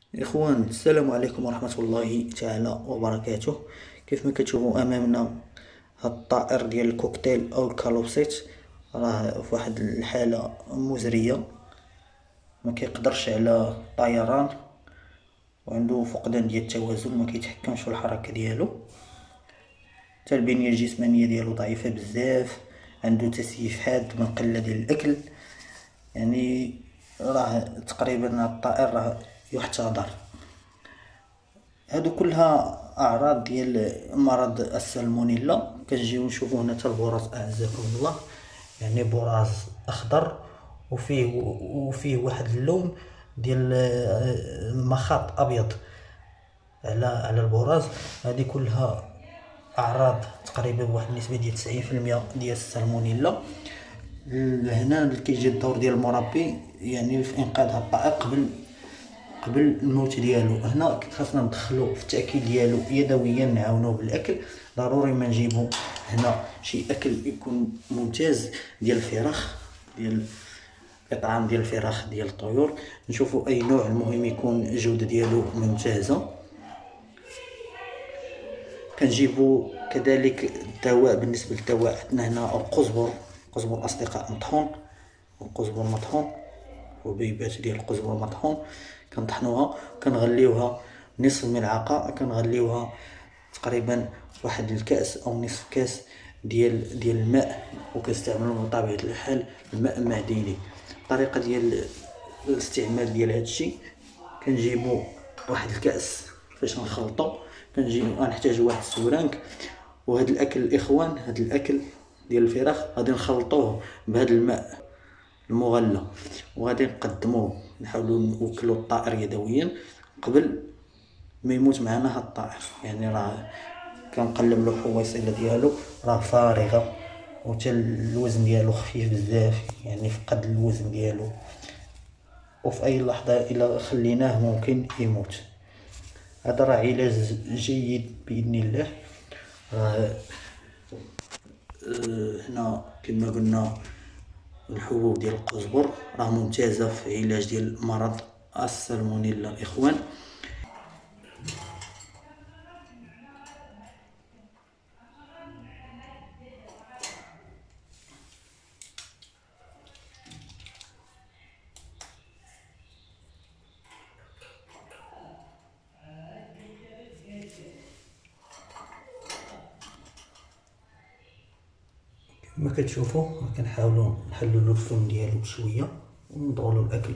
إخوان، السلام عليكم ورحمة الله تعالى وبركاته. كيف ما كتشوفوا أمامنا هاد الطائر ديال الكوكتيل أو الكالوبسيت، راه في واحد الحالة مزرية، ما كيقدرش على الطيران وعنده فقدان ديال التوازن، ما كيتحكمش في الحركة ديالو، حتى البنية الجسمانية ديالو ضعيفة بزاف، عنده تسييف حاد من قلة ديال الأكل. يعني راه تقريبا هاد الطائر راه يحتضر. هادو كلها اعراض ديال مرض السالمونيلا. كنجيو نشوفو هنا حتى البراز، اعزكم الله، يعني براز اخضر وفيه واحد اللون ديال المخاط ابيض على البراز. هذه كلها اعراض تقريبا بواحد النسبه ديال 90% ديال السالمونيلا. هنا اللي كيجي الدور ديال المربي، يعني في انقاذ هاد الطائر قبل الموت ديالو. هنا خاصنا ندخلو في التاكيل ديالو يدويا، نعاونوه بالاكل. ضروري ما نجيبو هنا شي اكل يكون ممتاز ديال الفراخ، ديال اطعام ديال الفراخ ديال الطيور. نشوفو اي نوع، المهم يكون الجوده ديالو ممتازه. كنجيبو كذلك الدواء. بالنسبه للدواء عندنا هنا القزبر اصدقاء مطحون، القزبر مطحون وبيبات ديال القزبر مطحون. كنطحنوها، كنغليوها نصف ملعقه، كنغليوها تقريبا واحد الكاس او نصف كاس ديال الماء، وكنستعملوا بطبيعه الحال الماء المعدني. الطريقه ديال الاستعمال ديال هادشي، كنجيبوا واحد الكاس فاش نخلطو، غنحتاجو واحد السورانك وهاد الاكل. الاخوان، هاد الاكل ديال الفراخ غادي نخلطوه بهاد الماء المغلى، وغادي نقدموه، نحاولوا نوكلوا الطائر يدويا قبل ما يموت معنا هاد الطائر. يعني راه كنقلب له الحويصله ديالو راه فارغه، وتا الوزن ديالو خفيف بزاف، يعني فقد الوزن ديالو، وفي اي لحظه الا خليناه ممكن يموت. هذا راه علاج جيد باذن الله. هنا كما قلنا الحبوب ديال القزبر راه ممتازه في علاج ديال مرض السالمونيلا. اخوان، كما كتشوفوا كنحاولوا نحللوا الفم ديالو بشويه ونضغلوا الاكل.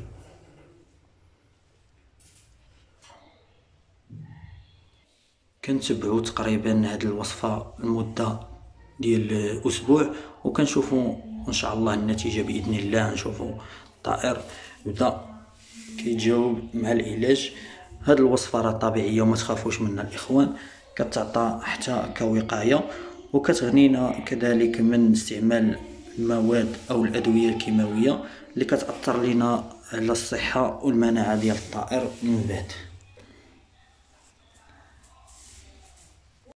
كنتبعوا تقريبا هاد الوصفه لمده ديال اسبوع، وكنشوفوا ان شاء الله النتيجه باذن الله. نشوفوا الطائر بدا كيتجاوب مع العلاج. هاد الوصفه راه طبيعيه وما تخافوش منها الاخوان، كتعطى حتى كوقايه، وكتغنينا كذلك من استعمال المواد او الادويه الكيماويه اللي كتاثر لنا على الصحه والمناعه ديال الطائر من بعد.